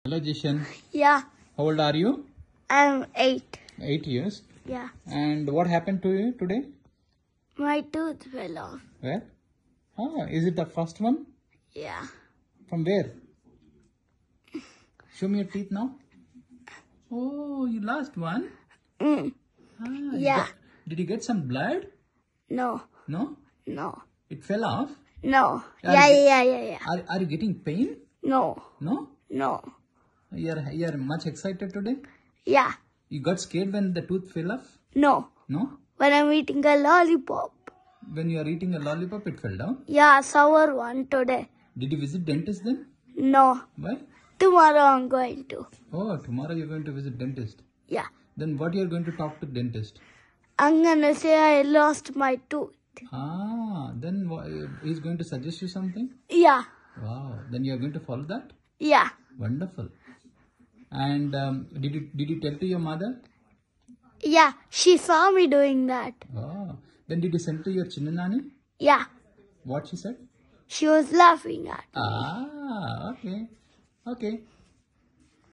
Hello, Jishan. Yeah, How old are you? I'm 8. 8 years. Yeah, And what happened to you today? my tooth fell off. Where? Ah, is it the first one? Yeah, From where? Show me your teeth now. Oh, you lost one? mm. Ah, Yeah. Did you get some blood? No, No? no, It fell off? no. Are Yeah. Are you getting pain? No, No? no. You're much excited today? Yeah, You got scared when the tooth fell off? no. No? When I'm eating a lollipop. When you are eating a lollipop, it fell down? Yeah, sour one today. Did you visit dentist then? No, Why? tomorrow I'm going to. Oh, tomorrow you're going to visit dentist. Yeah, Then what you're going to talk to dentist? I'm gonna say I lost my tooth. Ah, then he's going to suggest you something? Yeah, Wow, then you're going to follow that? yeah, Wonderful. And did you tell to your mother? yeah. She saw me doing that. Oh, then did you send to your Chinnanani? Yeah, What she said? she was laughing at me. Ah, okay. Okay.